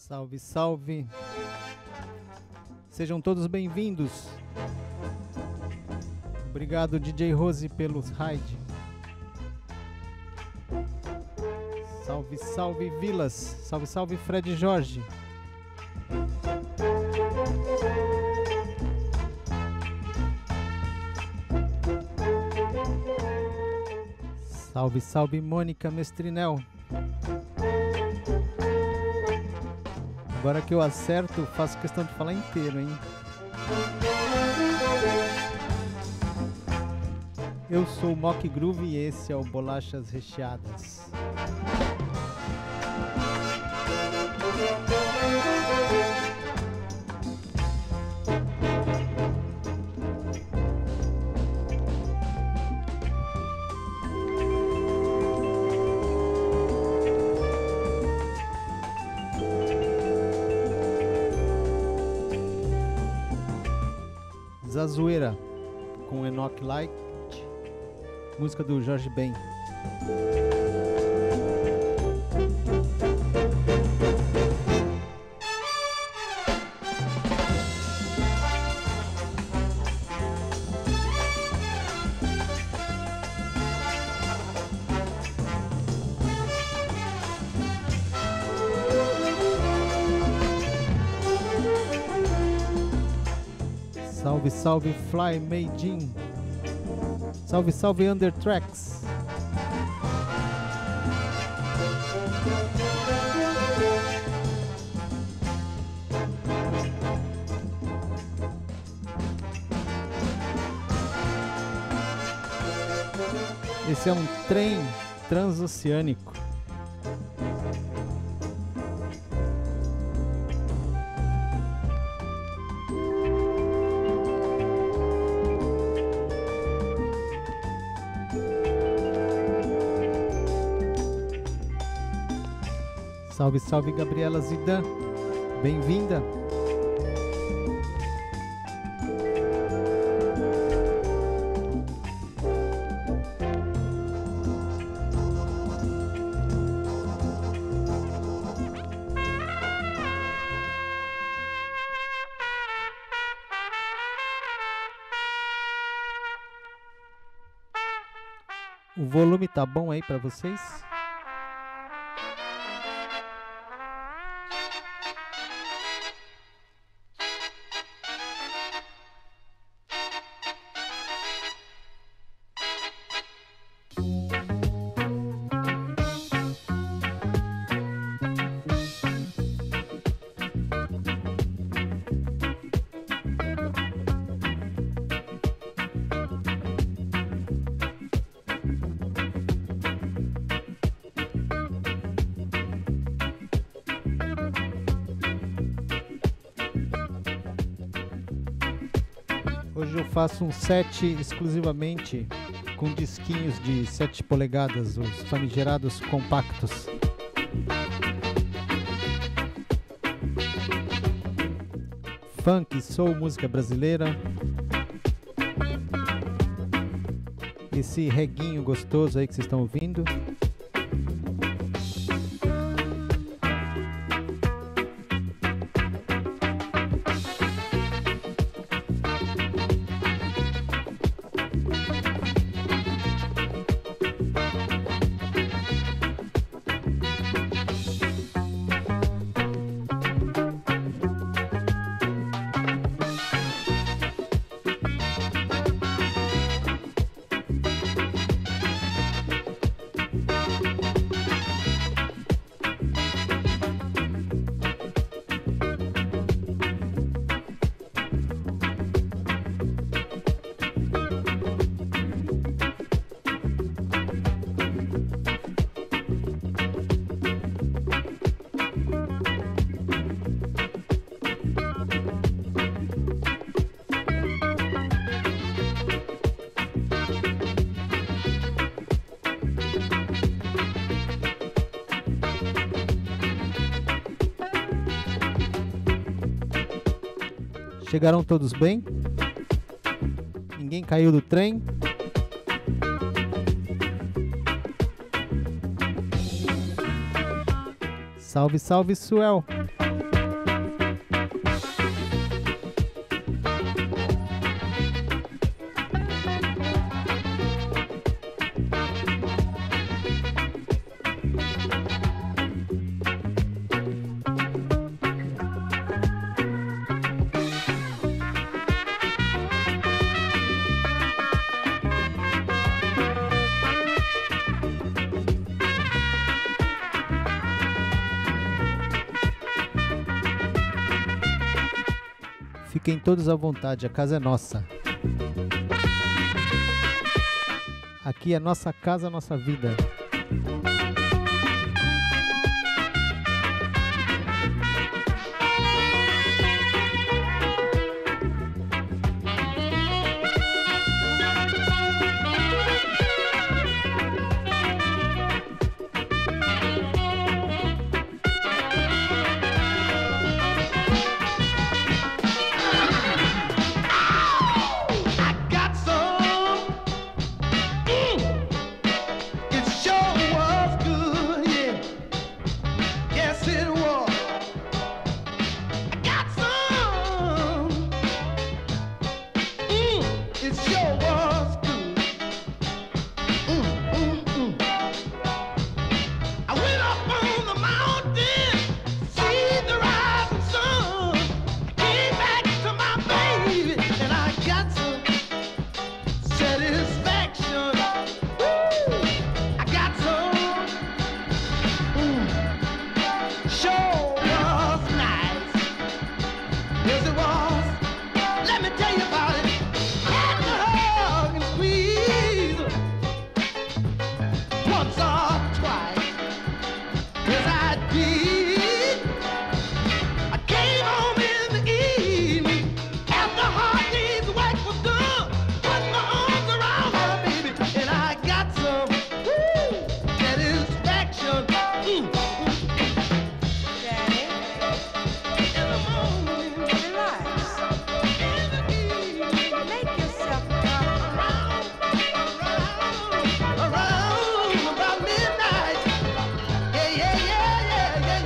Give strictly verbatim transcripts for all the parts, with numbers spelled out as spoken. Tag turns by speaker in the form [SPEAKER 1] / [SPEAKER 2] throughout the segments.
[SPEAKER 1] Salve, salve! Sejam todos bem-vindos. Obrigado, D J Rose, pelos raid. Salve, salve, Vilas. Salve, salve, Fred Jorge. Salve, salve, Mônica Mestrinel. Agora que eu acerto, faço questão de falar inteiro, hein? Eu sou o Mock Groove e esse é o Bolachas Recheadas. Zazueira com Enoch Light, música do Jorge Ben. Salve, salve, Fly Meijin. Salve, salve, Undertracks. Esse é um trem transoceânico. Salve, salve, Gabriela Zidan. Bem-vinda. O volume tá bom aí pra vocês? Hoje eu faço um set exclusivamente com disquinhos de sete polegadas, os famigerados compactos. Funk, soul, música brasileira. Esse reguinho gostoso aí que vocês estão ouvindo. Chegaram todos bem? Ninguém caiu do trem? Salve, salve, Suel! Fiquem todos à vontade, a casa é nossa. Aqui é nossa casa, nossa vida.
[SPEAKER 2] Yeah, yeah, yeah, yeah.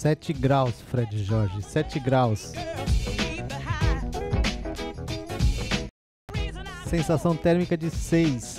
[SPEAKER 1] sete graus, Fred Jorge, sete graus. Sensação térmica de seis.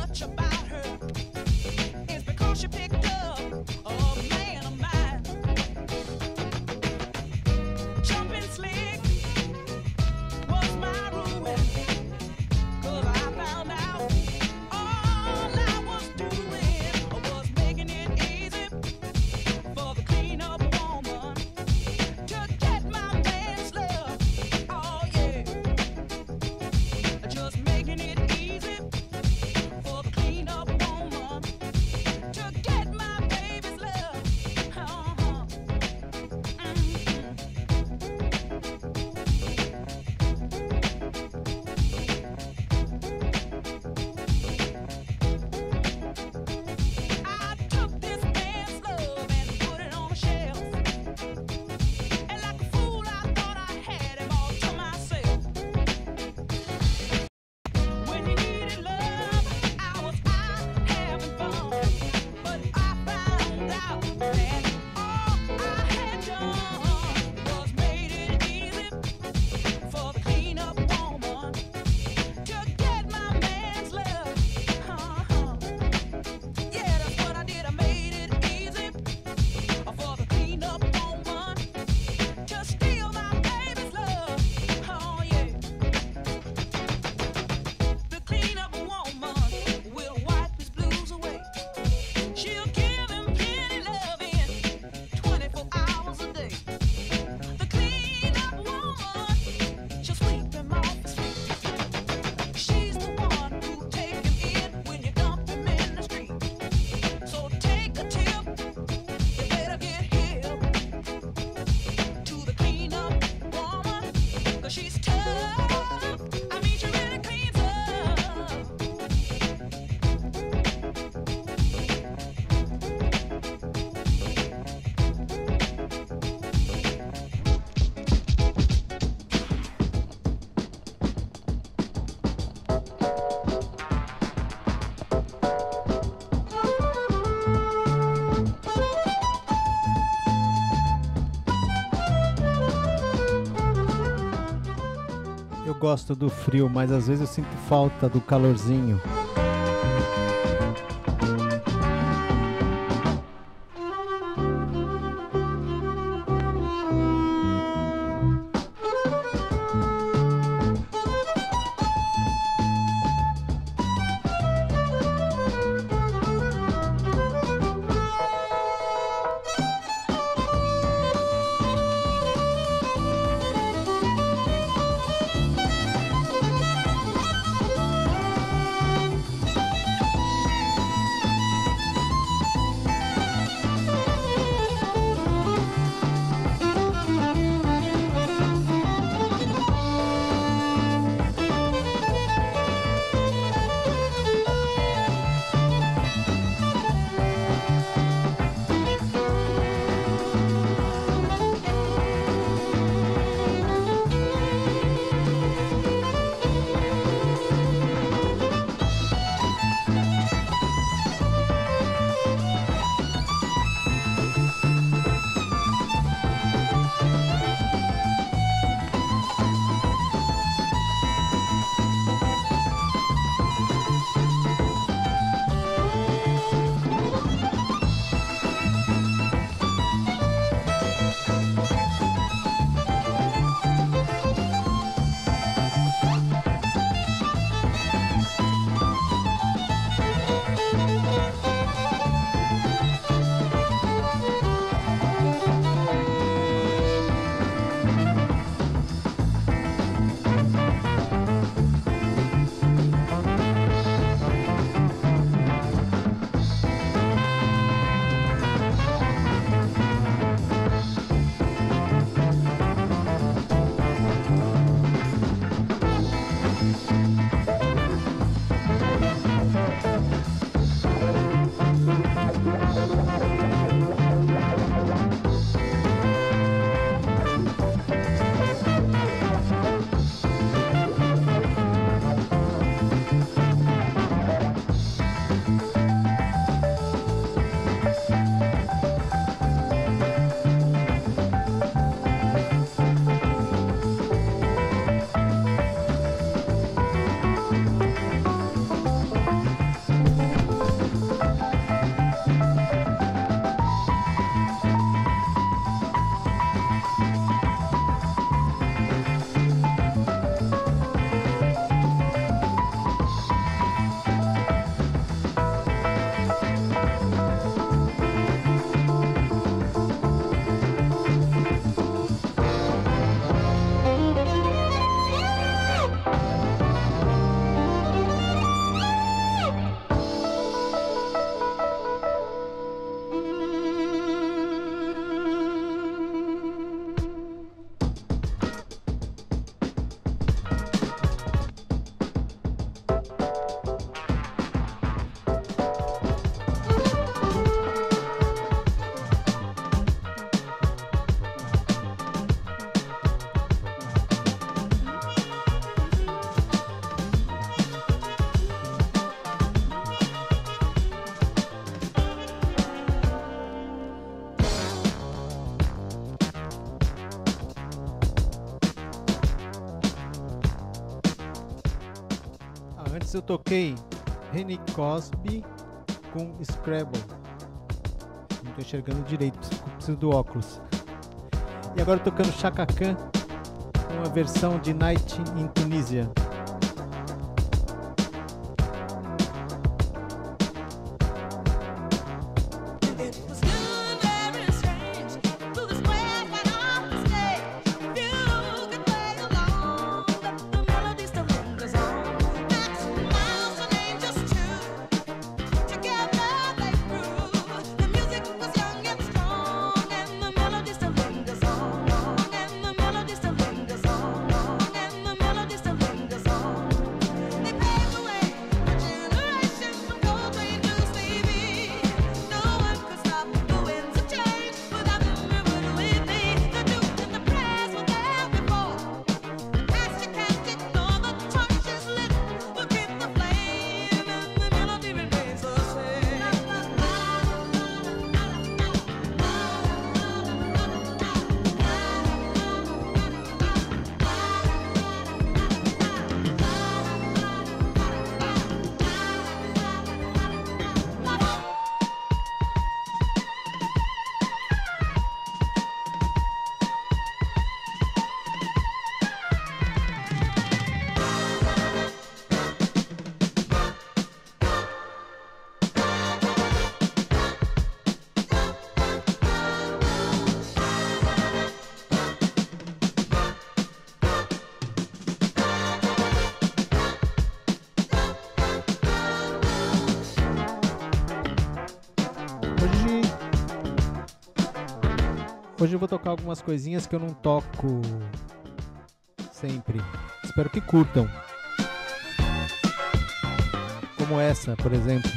[SPEAKER 1] Eu gosto do frio, mas às vezes eu sinto falta do calorzinho. Antes eu toquei Henry Cosby com Scrabble. Não tô enxergando direito, preciso do óculos. E agora tocando Chaka Khan, uma versão de Night in Tunisia. Hoje eu vou tocar algumas coisinhas que eu não toco sempre. Espero que curtam. Como essa, por exemplo.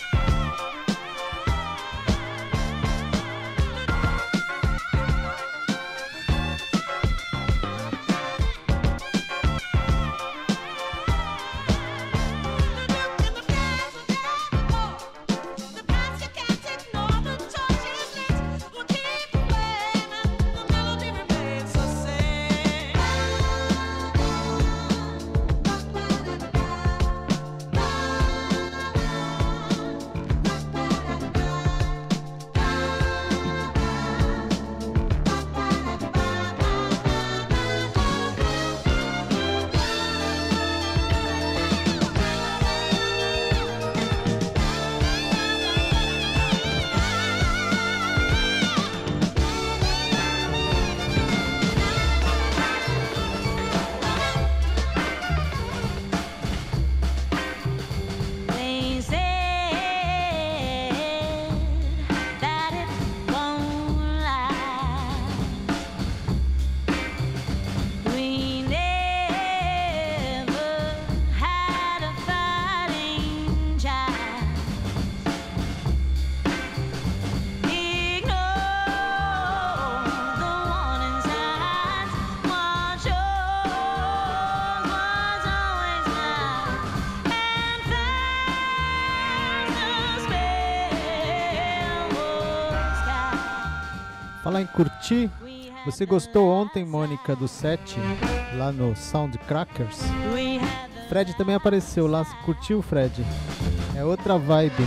[SPEAKER 1] Falar em curtir, você gostou ontem, Mônica, do set lá no Soundcrackers? Fred também apareceu lá, curtiu, Fred? É outra vibe.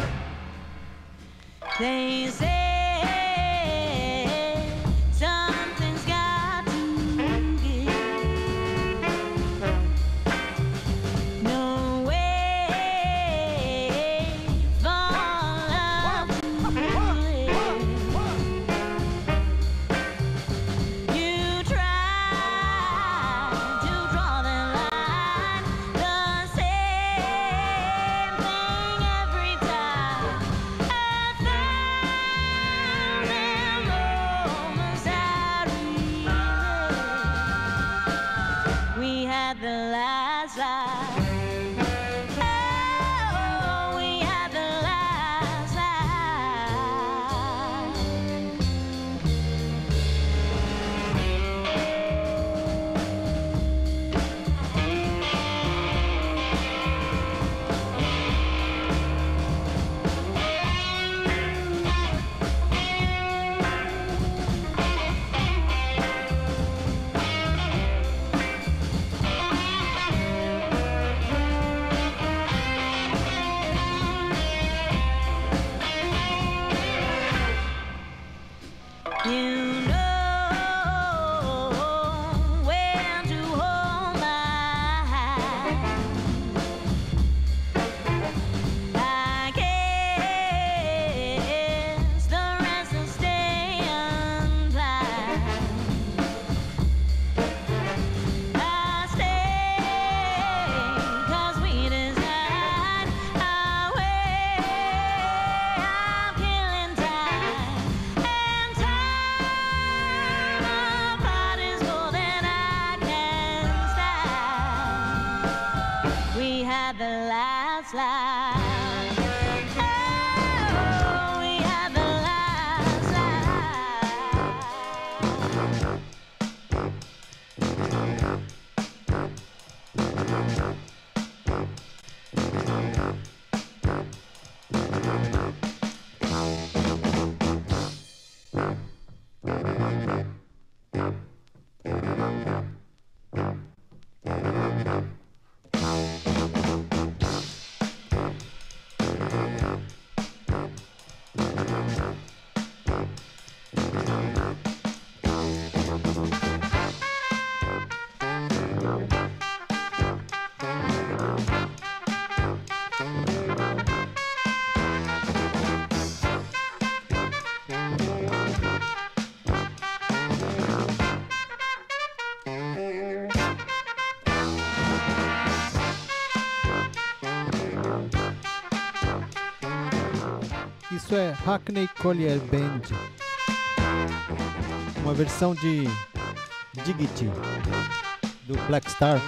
[SPEAKER 2] had the last laugh. Oh, we had the last
[SPEAKER 1] Isso é Hackney Collier Band, uma versão de Diggity do Black Star.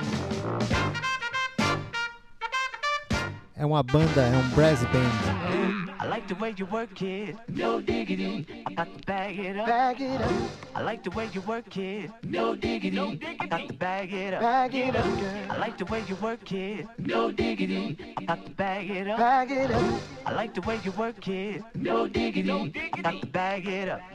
[SPEAKER 1] É uma banda, é um brass band.
[SPEAKER 3] I like the way you work it, no diggity. I got to bag it up, bag it up. I like the way you work it, no diggity. I got to bag it up, bag it up. I like the way you work it, no diggity. I got to bag it up, bag it up. I like the way you work it, no diggity. I got to bag it up.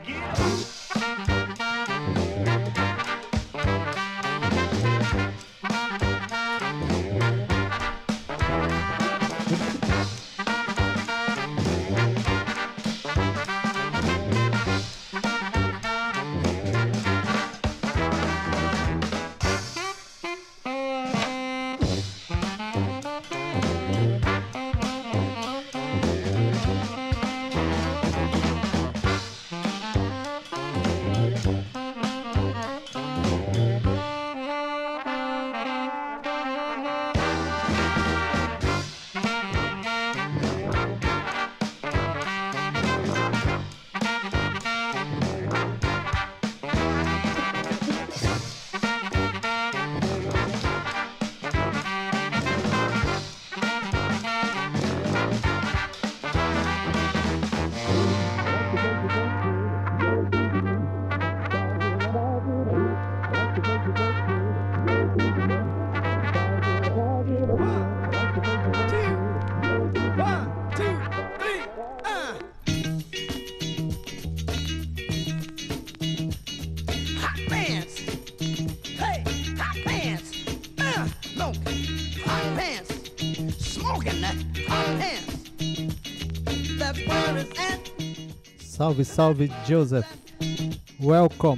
[SPEAKER 1] Salve, salve, Joseph. Welcome.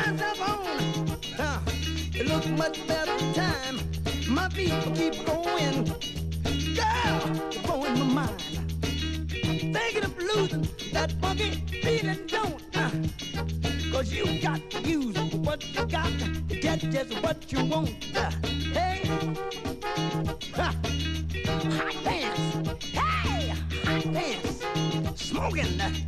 [SPEAKER 4] It looks much better time. My people keep going. Girl, you're blowing my mind. Thinking of losing that funky feeling, don't uh, Cause you got to use what you got to get just what you want. Uh, hey, uh, hot pants. Hey, hot pants. Smoking. Uh,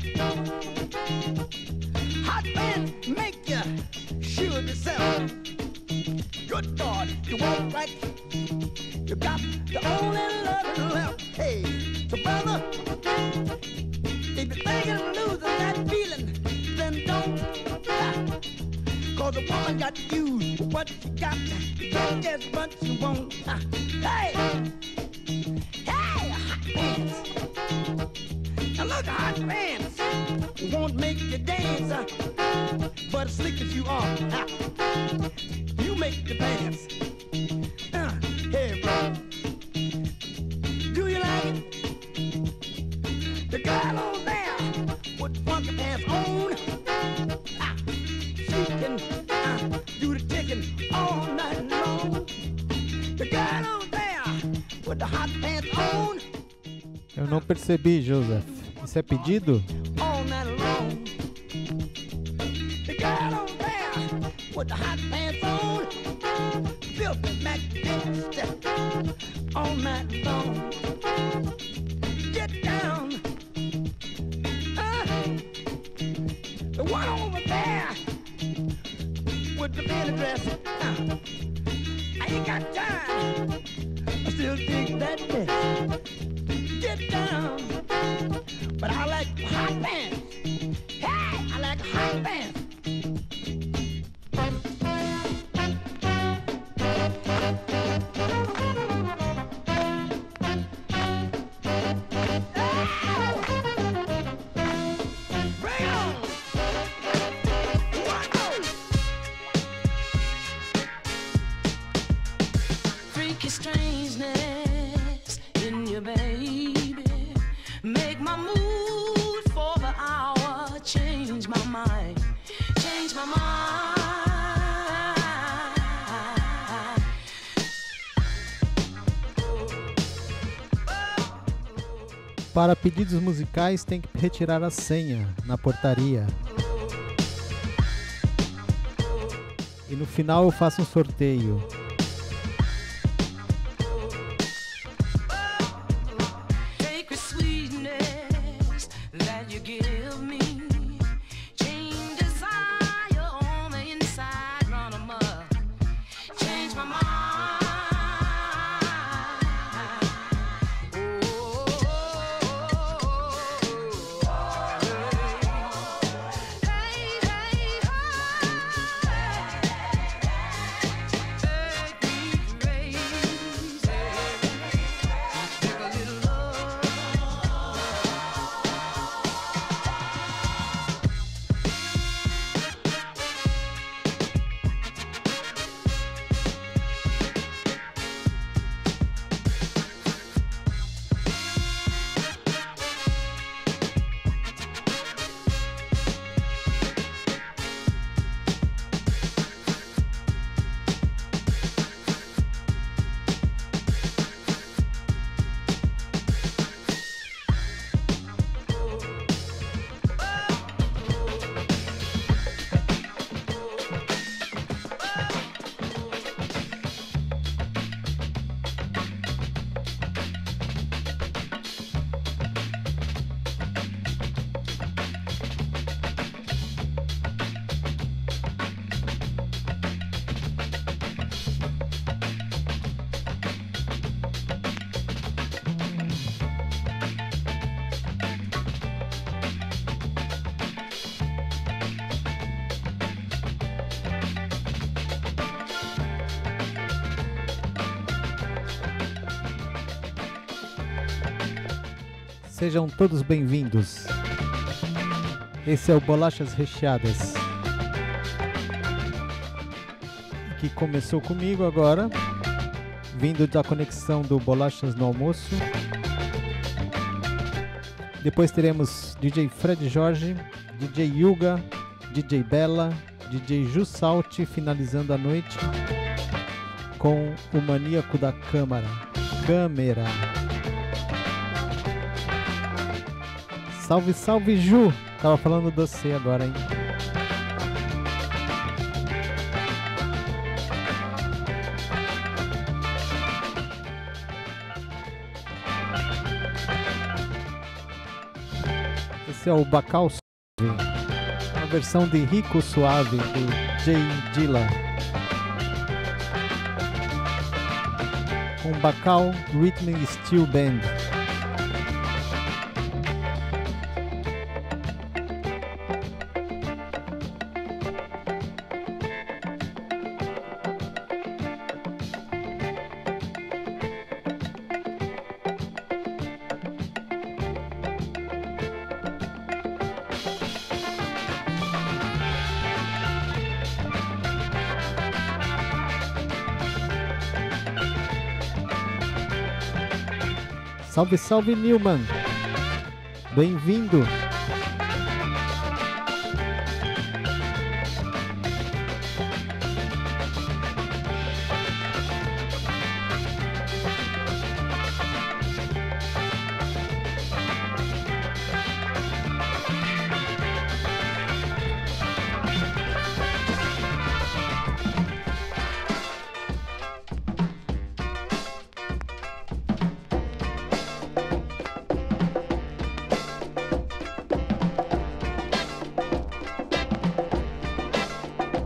[SPEAKER 4] hot pants make you sure yourself. Good God, you walk right. You got the only love left. Hey, so brother, if you're thinking of losing that feeling, then don't. Uh, Cause a woman got to use what she got to get just what she wants. Uh, hey, hey, hot pants. Now look, hot pants won't make you dance, uh, but as slick as you are, uh, you make the pants. Uh, hey, bro, do you like it? The girl on there with funky pants on, uh, she can uh, do the ticking all night long. The girl on there with the hot pants on.
[SPEAKER 1] Eu não percebi, Joseph. Isso é pedido?
[SPEAKER 4] All night long. The girl on there with the hot pants on, filthy Mac danced all night long. Get down. Uh, the one over there with the belly dress. Uh, I ain't got time to still dig that dance. Get down. But I like hot pants. Hey, I like hot pants.
[SPEAKER 5] Strangeness in you, baby. Make my mood for the hour. Change my mind. Change my mind.
[SPEAKER 1] Para pedidos musicais tem que retirar a senha na portaria. E no final eu faço um sorteio. Sejam todos bem-vindos. Esse é o Bolachas Recheadas, que começou comigo agora, vindo da conexão do Bolachas no Almoço. Depois teremos D J Fred Jorge, D J Yuga, D J Bella, D J Ju Salti, finalizando a noite com o Maníaco da Câmara. Câmera. Salve, salve, Ju! Tava falando do você agora, hein? Esse é o Bacal Suave, a versão de Rico Suave do Jay Dilla, com Bacal Rhythm Steel Band. Salve, salve, Newman! Bem-vindo!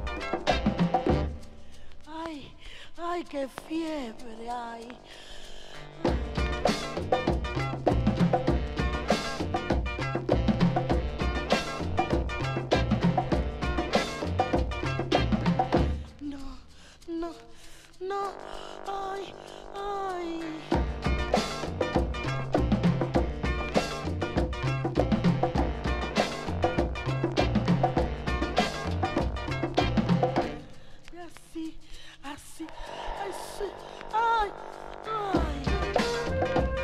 [SPEAKER 6] Ay, qué fiebre, ay.
[SPEAKER 5] No, no, no, ai, ai. Assim, assim, assim, ai, ai.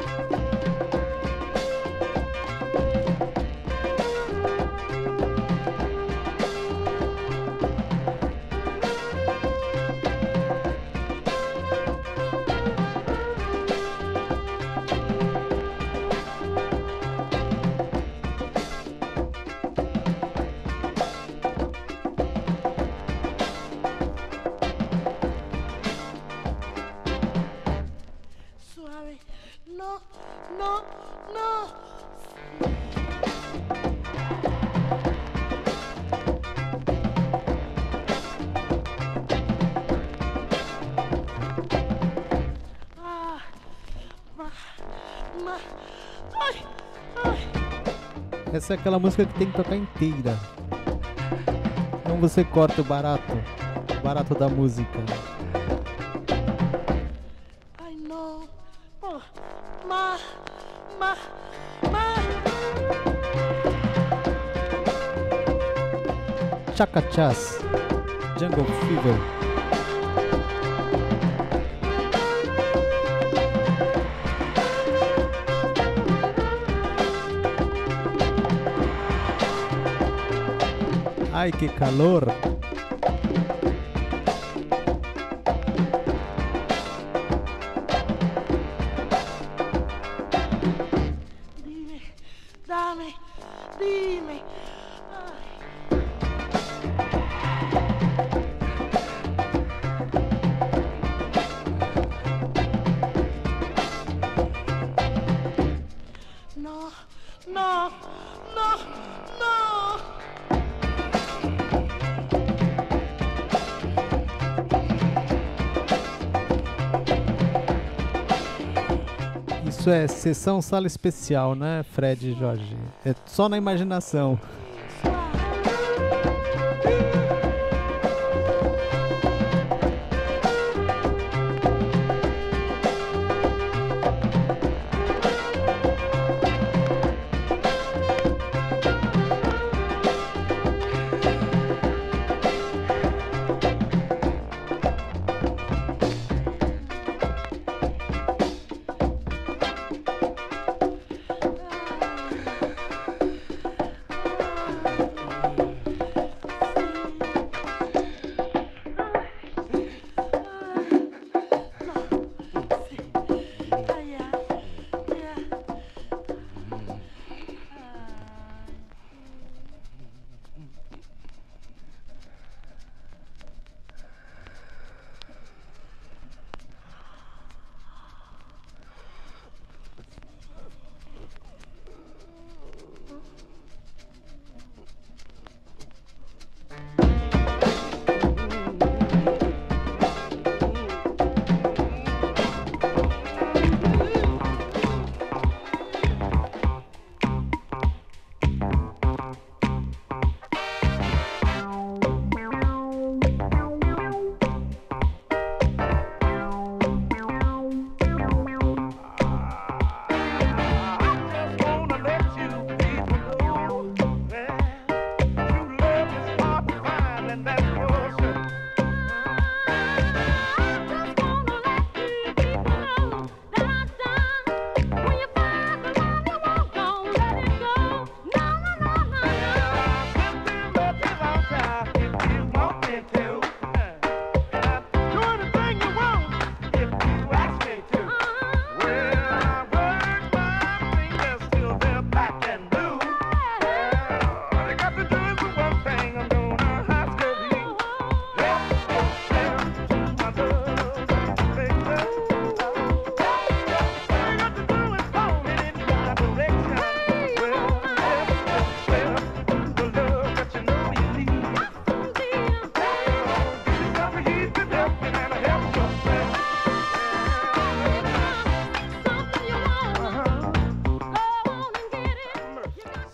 [SPEAKER 5] Suave, no, no, no. Ah, ma, ma, ai, ai.
[SPEAKER 1] Essa é aquela música que tem que tocar inteira. Não você corta o barato. O barato da música.
[SPEAKER 5] Ai, não. Oh, ma, ma, ma.
[SPEAKER 1] Chaka Chas, Jungle Fever. Ai, que calor!
[SPEAKER 5] Dime, dame, dime. Ay. No, no, no, no.
[SPEAKER 1] Isso é sessão sala especial, né, Fred e Jorge? É só na imaginação.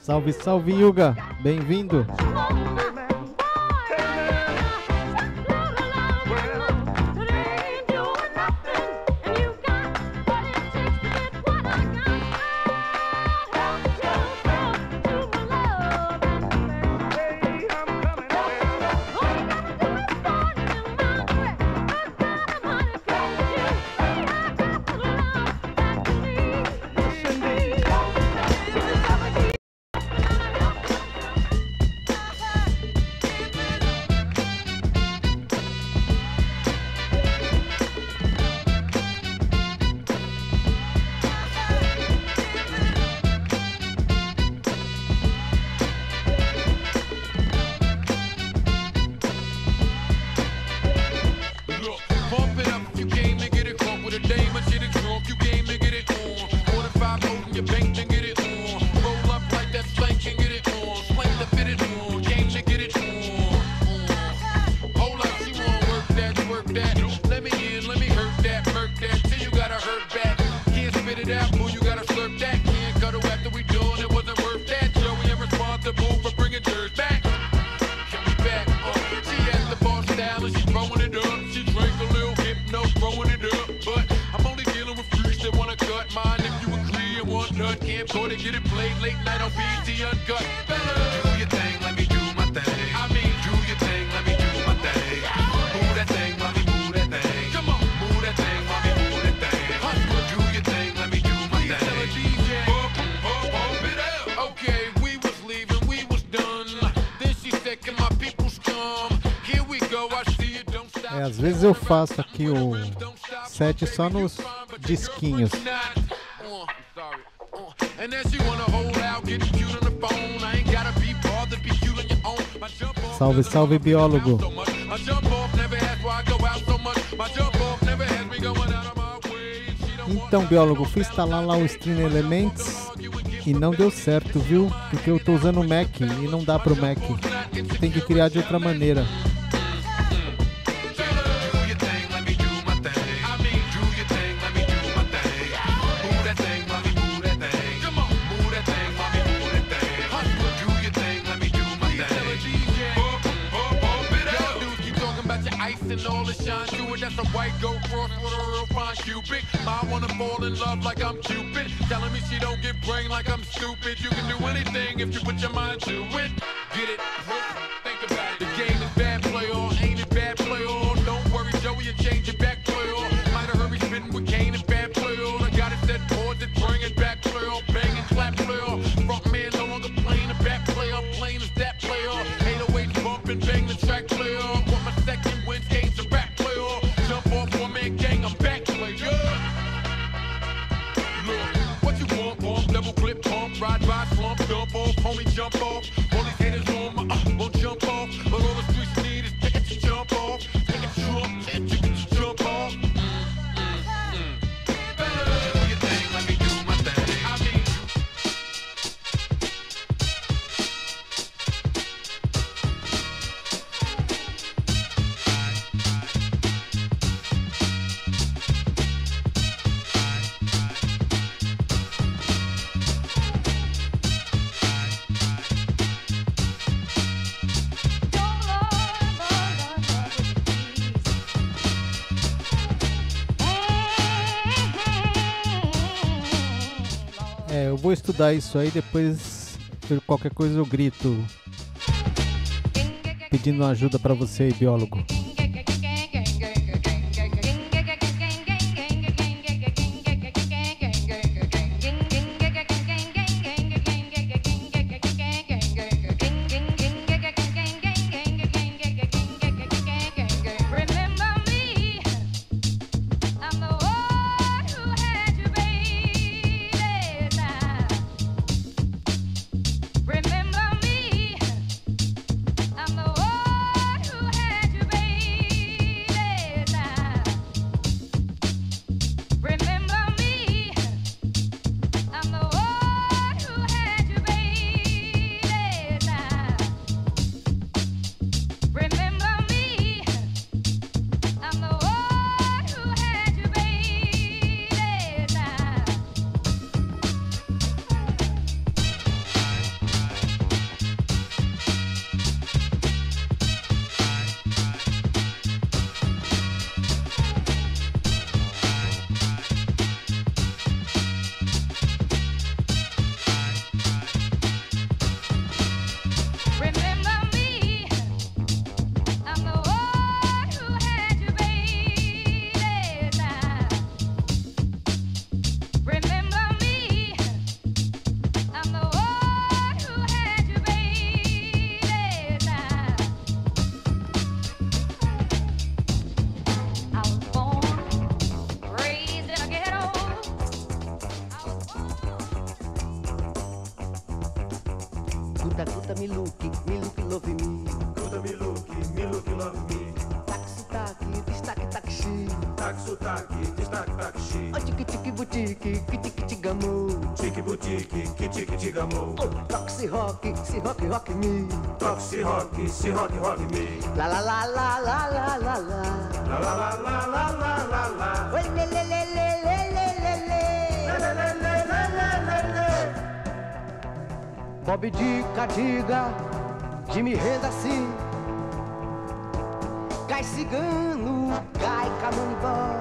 [SPEAKER 1] Salve, salve, Yuga. Bem-vindo. É, às vezes eu faço aqui o set só nos disquinhos. Salve, salve, biólogo. Então, biólogo, fui instalar lá o Stream Elements e não deu certo, viu? Porque eu tô usando o Mac e não dá pro Mac. Tem que criar de outra maneira.
[SPEAKER 6] And all the shine to it, that's a white gold cross with a real fine Cupid. I wanna fall in love like I'm Cupid, telling me she don't get brain like I'm stupid. You can do anything if you put your mind to it. Get it? Think about it. The game is bad, play on. Ain't it bad, play on? Don't worry, Joey, you change it back, play on. Might have hurry spitting with Kane and bad, play on. I got it set forward to bring it back, play on. Bang and clap, play on. Front man no longer playing, the back play on. Plain as that, play on. eight oh eight bump and bang the track, play on. Want my second win, games the back, play on. Jump off one man gang, I'm back, play on. Look, what you want, bump, double clip, pump, ride by, slump, dump off, homie, jump off. All these haters on my, uh, won't jump off. But all the streets need is ticket to jump off. Ticket to jump, and ticket to jump off. Mm, mm, mm. Do your thing, let me do my thing. I mean,
[SPEAKER 1] É, eu vou estudar isso aí, depois qualquer coisa eu grito pedindo ajuda pra você aí, biólogo.
[SPEAKER 2] Remember me, I'm the one who had you, baby.
[SPEAKER 7] Guta, guta, me look, me look, love me.
[SPEAKER 8] Guta, me look, me look, love me.
[SPEAKER 7] Taxi, taxi, destaque, taxi.
[SPEAKER 8] Taxi, taxi, destaque, taxi.
[SPEAKER 7] Oh, tique, tique, boutique, tique, tique, gamo.
[SPEAKER 8] Tique, boutique, tique, tique, gamo.
[SPEAKER 7] Oh, taxi, rock, se rock, rock me.
[SPEAKER 8] Taxi, rock, se rock, rock me.
[SPEAKER 7] La la la la la la la la.
[SPEAKER 8] La la la la la la la la.
[SPEAKER 7] Oi, le le le le le le le le.
[SPEAKER 8] Le le le le le le le.
[SPEAKER 7] Bob Dica, diga, Jimmy renda assim. Cai cigano, cai camonibó.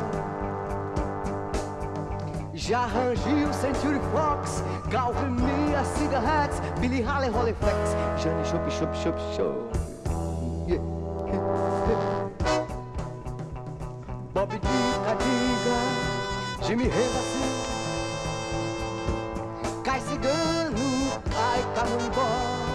[SPEAKER 7] Já rangiu Century Fox, Calvin Mia, Cigarettes, Billy Haley, Hollyflex, Johnny Shop, Shop, Shop, Shop. Yeah. Bob Dica, diga, Jimmy renda assim. Cai cigano, cai camonibó.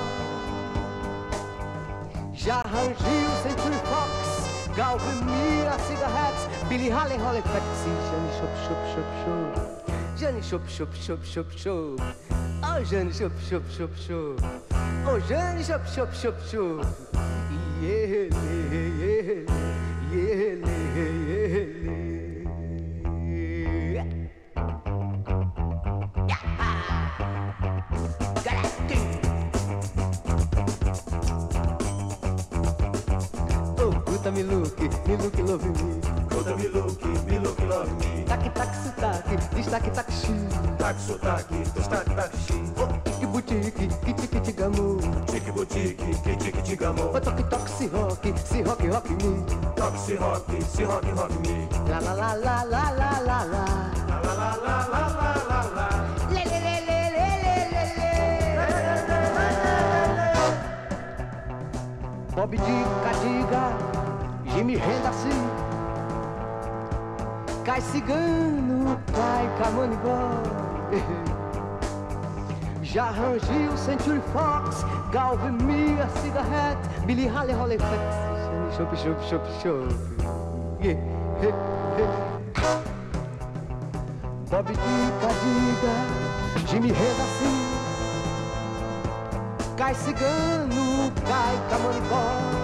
[SPEAKER 7] Já rangiu Century Fox, Calvin Mia, Cigarettes, Billy Haley, Hollyflex, Johnny Shop, Shop, Shop, Shop. Johnny Shop, Shop, Shop, Shop, Shop. Oh, Johnny Shop, Shop, Shop, Shop. Oh, Johnny Shop, Shop, Shop, Shop. Yeah, yeah, yeah, yeah, Guta, me look, me look, love me.
[SPEAKER 8] Guta, me look, me look, love me.
[SPEAKER 7] Taque, taque, sotaque, destaque, taxi.
[SPEAKER 8] Taque, sotaque, destaque, taxi.
[SPEAKER 7] Oh, tique, boutique, tique, tique, gamo.
[SPEAKER 8] Tique, boutique, tique, tique, gamo.
[SPEAKER 7] Oh, toque, toque, se rock, se rock, rock me.
[SPEAKER 8] Toque, se rock, se rock, rock me.
[SPEAKER 7] La la la la la la la la.
[SPEAKER 8] La la la la la la la la.
[SPEAKER 7] Le le le le le le le le. Bob Dica, diga. Jimmy renda assim. Cai cigano, cai camonibó. Já rangiu Century Fox, Calvin Mia, Cigarette, Billy Haley, Hollyflex, Shop, Shop, Shop, Shop. Yeah. Bob Dica, diga, Jimmy renda assim. Cai cigano, cai camonibó.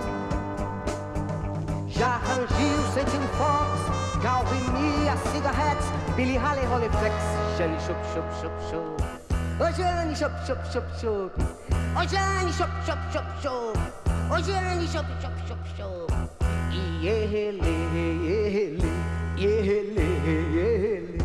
[SPEAKER 7] Já rangiu Century Fox, Calvin Mia, Cigarettes, Billy Haley, Hollyflex, Johnny Shop, Shop, Shop, Shop. Oh, Johnny Shop, Shop, Shop, Shop. Oh, Johnny Shop, Shop, Shop, Shop. Oh, Johnny Shop, Shop, Shop, Shop. Yeah, yeah, yeah, yeah, yeah.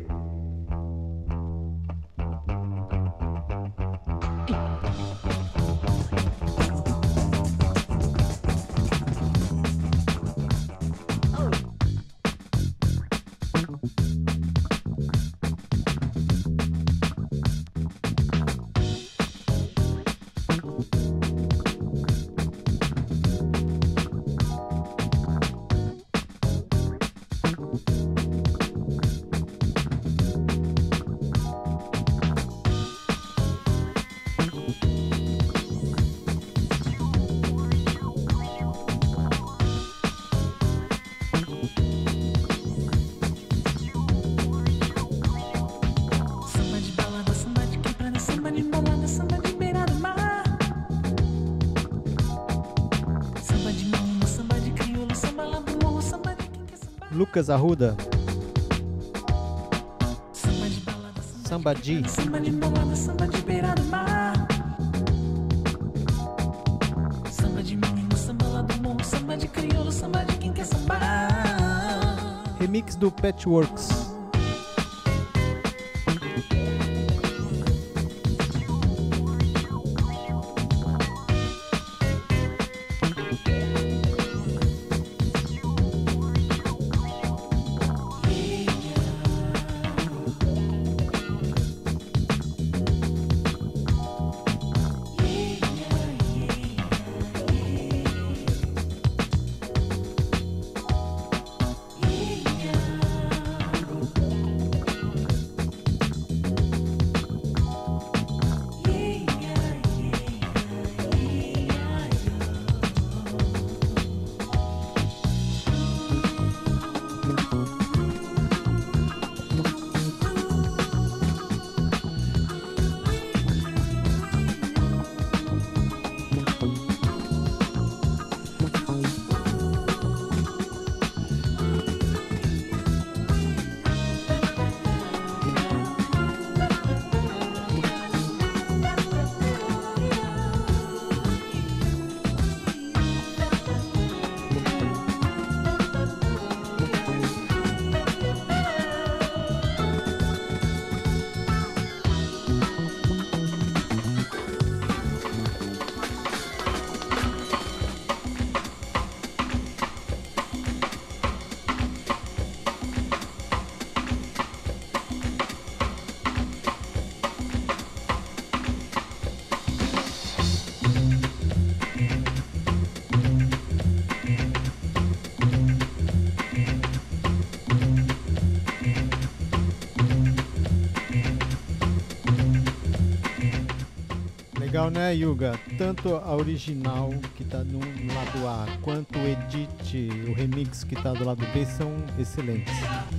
[SPEAKER 1] Lucas Arruda. Samba de
[SPEAKER 5] Samba de balada, samba de beira do mar. Samba de menino, samba lá do morro, samba de crioulo, samba de quem quer sambar.
[SPEAKER 1] remix do Patchworks. Legal, né, Yuga? Tanto a original, que tá no lado A, quanto o edit, o remix que tá do lado B, são excelentes.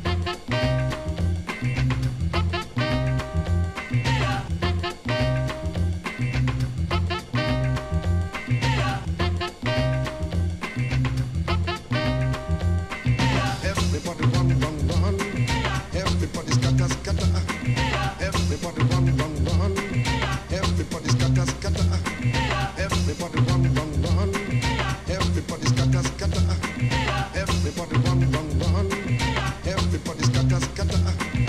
[SPEAKER 9] Everybody run, run, run. Everybody scatter, scatter. Everybody run, run, run. Everybody scatter, scatter. Everybody run, run, run. Everybody scatter, scatter. Everybody run, run, run. Everybody scatter, scatter.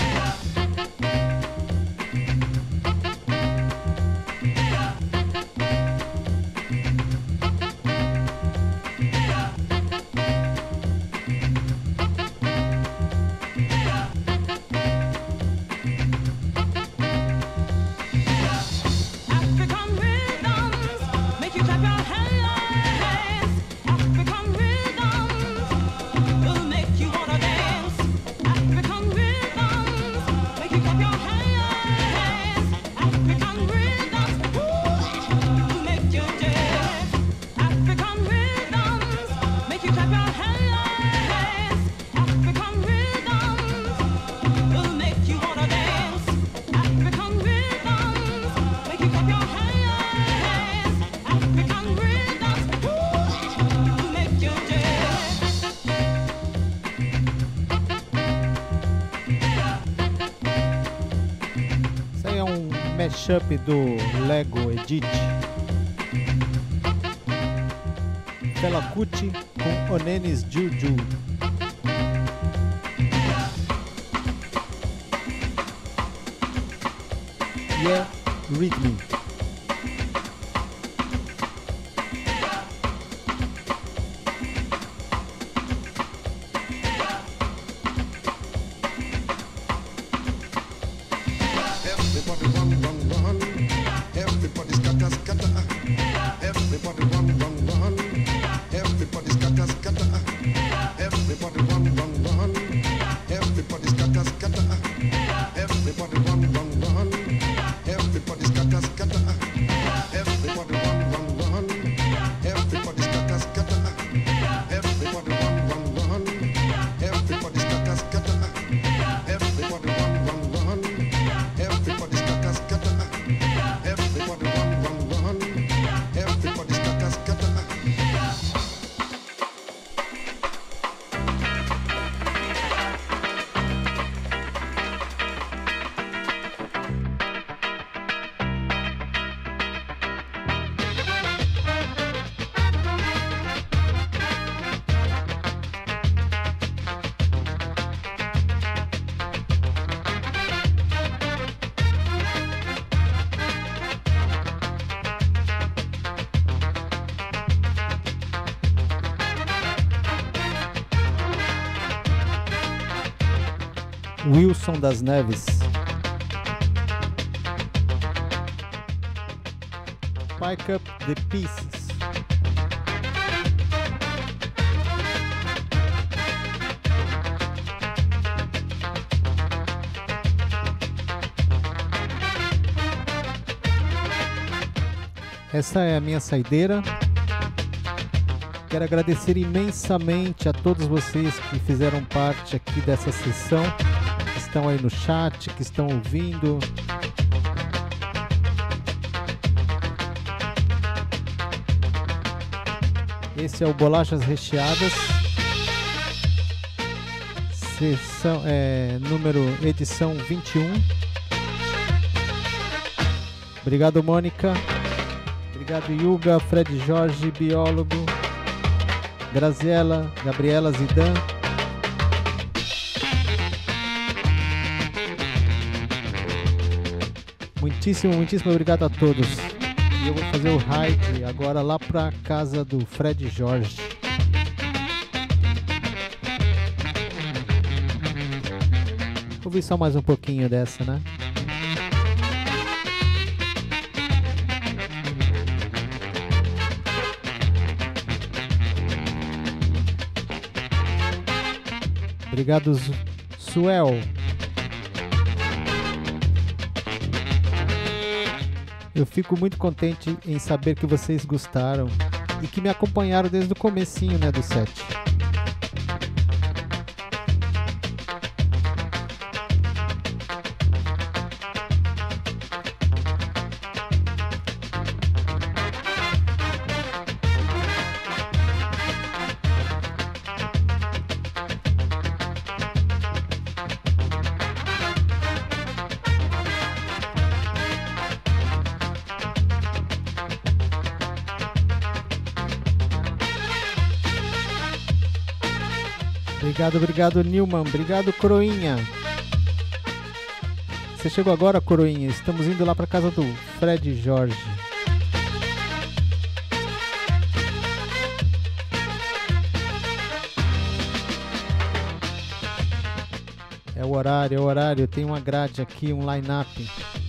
[SPEAKER 5] African rhythms make you clap your hands. African rhythms will make you wanna dance. African rhythms make you clap your hands. African rhythms will make you dance. African rhythms make you clap your hands. African rhythms will make you wanna dance. African rhythms make you clap your hands. African rhythms will make you dance.
[SPEAKER 1] Isso aí é um mashup do Lego Edit. Fela Kuti com Onenis Juju. Yeah, read me.
[SPEAKER 9] Everybody run, run, run. Everybody scatter, scatter. Everybody run, run, run. Everybody scatter, scatter. Everybody run, run, run. Everybody scatter, scatter. Everybody run, run, run. Everybody scatter, scatter. Everybody run, run, run. Everybody scatter, scatter. Everybody run, run, run. Everybody scatter, scatter. Everybody run, run, run. Everybody scatter, scatter. Everybody run, run, run. Everybody scatter, scatter.
[SPEAKER 1] Wilson das Neves. Pick up the pieces. Essa é a minha saideira. Quero agradecer imensamente a todos vocês que fizeram parte aqui dessa sessão, que estão aí no chat, que estão ouvindo. Esse é o Bolachas Recheadas, sessão, é, número, edição vinte e um. Obrigado, Mônica. Obrigado, Yuga, Fred Jorge, biólogo. Graziela, Gabriela Zidan. Muitíssimo, muitíssimo obrigado a todos. E eu vou fazer o raid agora lá pra casa do Fred Jorge. Vou ouvir só mais um pouquinho dessa, né? Obrigado, Suel. Eu fico muito contente em saber que vocês gostaram e que me acompanharam desde o comecinho, né, do set. Obrigado, obrigado, Nilman. Obrigado, Coroinha. Você chegou agora, Coroinha? Estamos indo lá para casa do Fred Jorge. É o horário, é o horário. Tem uma grade aqui, um line-up.